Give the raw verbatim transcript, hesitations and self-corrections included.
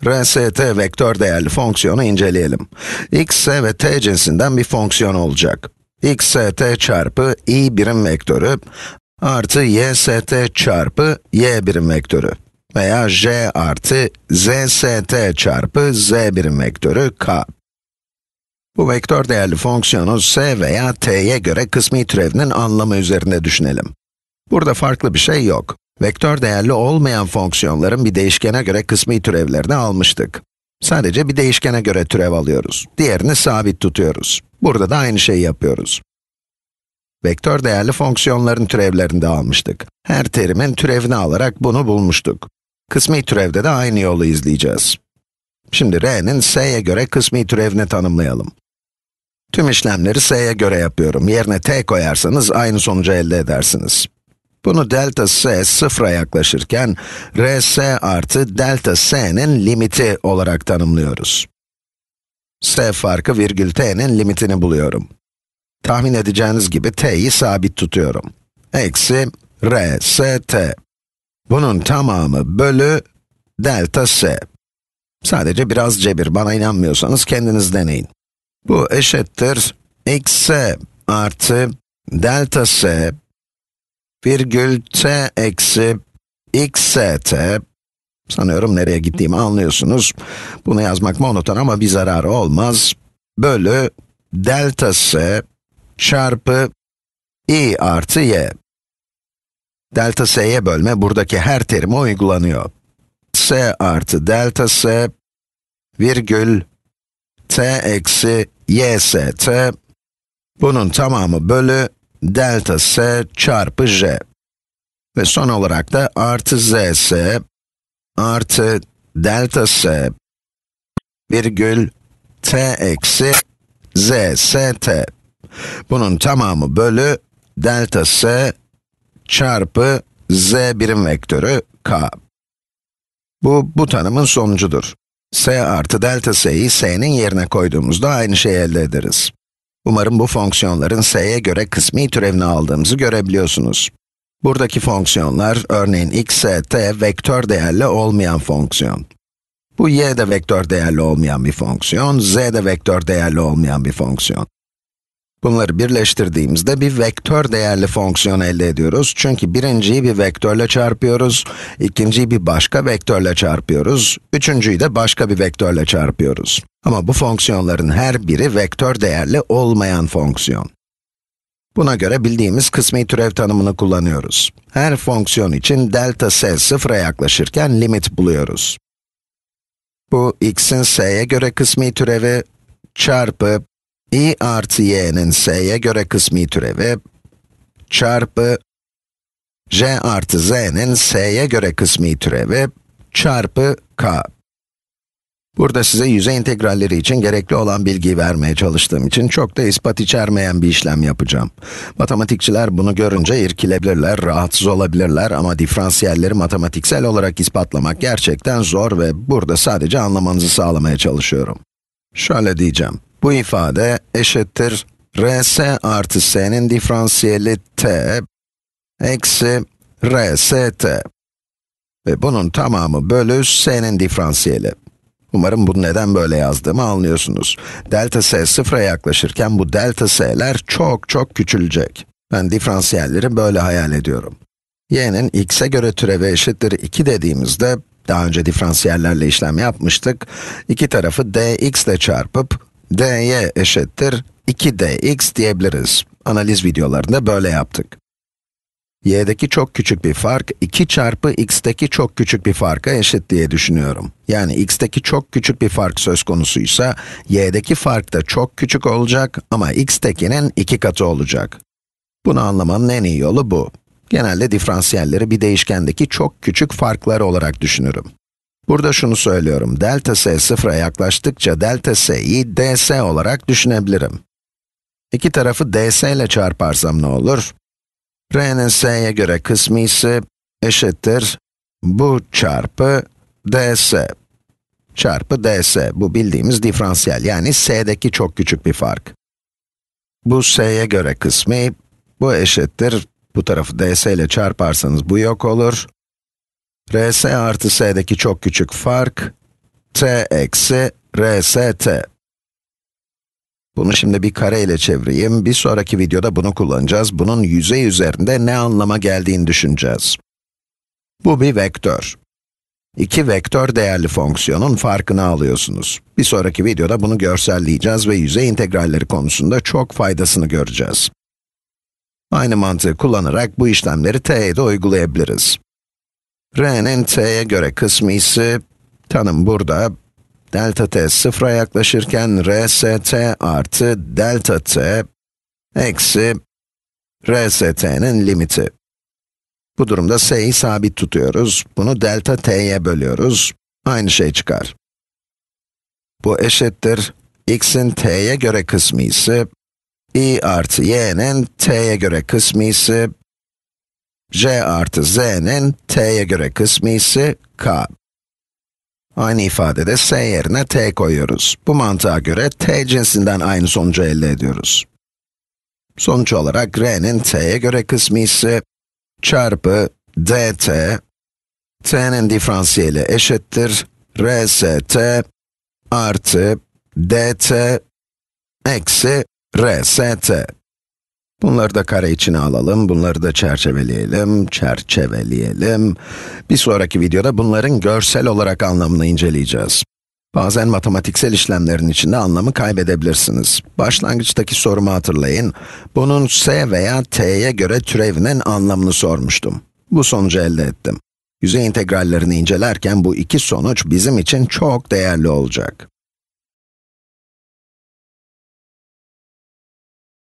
rs t vektör değerli fonksiyonu inceleyelim. X, s ve t cinsinden bir fonksiyon olacak. X s t çarpı i birim vektörü artı y s t çarpı y birim vektörü veya j artı z s t çarpı z birim vektörü k. Bu vektör değerli fonksiyonu s veya t'ye göre kısmi türevinin anlamı üzerinde düşünelim. Burada farklı bir şey yok. Vektör değerli olmayan fonksiyonların bir değişkene göre kısmi türevlerini almıştık. Sadece bir değişkene göre türev alıyoruz. Diğerini sabit tutuyoruz. Burada da aynı şeyi yapıyoruz. Vektör değerli fonksiyonların türevlerini de almıştık. Her terimin türevini alarak bunu bulmuştuk. Kısmi türevde de aynı yolu izleyeceğiz. Şimdi r'nin s'ye göre kısmi türevini tanımlayalım. Tüm işlemleri s'ye göre yapıyorum. Yerine t koyarsanız aynı sonucu elde edersiniz. Bunu delta s sıfıra yaklaşırken, rs artı delta s'nin limiti olarak tanımlıyoruz. S farkı virgül t'nin limitini buluyorum. Tahmin edeceğiniz gibi t'yi sabit tutuyorum. Eksi rs t. Bunun tamamı bölü delta s. Sadece biraz cebir, bana inanmıyorsanız kendiniz deneyin. Bu eşittir x s artı delta s virgül t eksi x s t. Sanıyorum nereye gittiğimi anlıyorsunuz. Bunu yazmak monoton ama bir zararı olmaz. Bölü delta s çarpı i artı y. Delta s'ye bölme buradaki her terime uygulanıyor. S artı delta s virgül t eksi y s t. Bunun tamamı bölü delta s çarpı j. Ve son olarak da artı z s artı delta s virgül t eksi z s t. Bunun tamamı bölü delta s çarpı z birim vektörü k. Bu, bu tanımın sonucudur. S artı delta s'yi s'nin yerine koyduğumuzda aynı şeyi elde ederiz. Umarım bu fonksiyonların s'ye göre kısmi türevini aldığımızı görebiliyorsunuz. Buradaki fonksiyonlar, örneğin x s t vektör değerli olmayan fonksiyon. Bu y de vektör değerli olmayan bir fonksiyon, z de vektör değerli olmayan bir fonksiyon. Bunları birleştirdiğimizde bir vektör değerli fonksiyon elde ediyoruz. Çünkü birinciyi bir vektörle çarpıyoruz, ikinciyi bir başka vektörle çarpıyoruz, üçüncüyü de başka bir vektörle çarpıyoruz. Ama bu fonksiyonların her biri vektör değerli olmayan fonksiyon. Buna göre bildiğimiz kısmi türev tanımını kullanıyoruz. Her fonksiyon için delta s sıfıra yaklaşırken limit buluyoruz. Bu x'in s'ye göre kısmi türevi çarpı i artı y'nin s'ye göre kısmi türevi çarpı j artı z'nin s'ye göre kısmi türevi çarpı k. Burada size yüzey integralleri için gerekli olan bilgiyi vermeye çalıştığım için çok da ispat içermeyen bir işlem yapacağım. Matematikçiler bunu görünce irkilebilirler, rahatsız olabilirler ama diferansiyelleri matematiksel olarak ispatlamak gerçekten zor ve burada sadece anlamanızı sağlamaya çalışıyorum. Şöyle diyeceğim. Bu ifade eşittir rs artı s'nin diferansiyeli t eksi rs t. Ve bunun tamamı bölü s'nin diferansiyeli. Umarım bunu neden böyle yazdığımı anlıyorsunuz. Delta s sıfıra yaklaşırken bu delta s'ler çok çok küçülecek. Ben diferansiyelleri böyle hayal ediyorum. Y'nin x'e göre türevi eşittir iki dediğimizde, daha önce diferansiyellerle işlem yapmıştık. İki tarafı dx ile çarpıp dy eşittir iki d x diyebiliriz. Analiz videolarında böyle yaptık. Y'deki çok küçük bir fark, iki çarpı x'teki çok küçük bir farka eşit diye düşünüyorum. Yani x'teki çok küçük bir fark söz konusuysa, y'deki fark da çok küçük olacak ama x'tekinin iki katı olacak. Bunu anlamanın en iyi yolu bu. Genelde diferansiyelleri bir değişkendeki çok küçük farklar olarak düşünürüm. Burada şunu söylüyorum, delta s sıfıra yaklaştıkça delta s'yi ds olarak düşünebilirim. İki tarafı ds ile çarparsam ne olur? R'nin s'ye göre kısmisi eşittir bu çarpı ds çarpı ds. Bu bildiğimiz diferansiyel, yani s'deki çok küçük bir fark. Bu s'ye göre kısmi, bu eşittir, bu tarafı ds ile çarparsanız bu yok olur. Rs artı s'deki çok küçük fark t eksi rst. Bunu şimdi bir kare ile çevireyim. Bir sonraki videoda bunu kullanacağız. Bunun yüzey üzerinde ne anlama geldiğini düşüneceğiz. Bu bir vektör. İki vektör değerli fonksiyonun farkını alıyorsunuz. Bir sonraki videoda bunu görselleyeceğiz ve yüzey integralleri konusunda çok faydasını göreceğiz. Aynı mantığı kullanarak bu işlemleri t'ye de uygulayabiliriz. R'nin t'ye göre kısmı ise, tanım burada, delta t sıfıra yaklaşırken rst artı delta t eksi rst'nin limiti. Bu durumda s'yi sabit tutuyoruz. Bunu delta t'ye bölüyoruz. Aynı şey çıkar. Bu eşittir. X'in t'ye göre kısmı ise, i artı y'nin t'ye göre kısmı ise, j artı z'nin t'ye göre kısmı ise k. Aynı ifadede s yerine t koyuyoruz. Bu mantığa göre t cinsinden aynı sonucu elde ediyoruz. Sonuç olarak r'nin t'ye göre kısmı ise, çarpı dt, t'nin diferansiyeli eşittir, rst artı dt eksi rst. Bunları da kare içine alalım, bunları da çerçeveleyelim, çerçeveleyelim. Bir sonraki videoda bunların görsel olarak anlamını inceleyeceğiz. Bazen matematiksel işlemlerin içinde anlamı kaybedebilirsiniz. Başlangıçtaki sorumu hatırlayın. Bunun s veya t'ye göre türevinin anlamını sormuştum. Bu sonucu elde ettim. Yüzey integrallerini incelerken bu iki sonuç bizim için çok değerli olacak.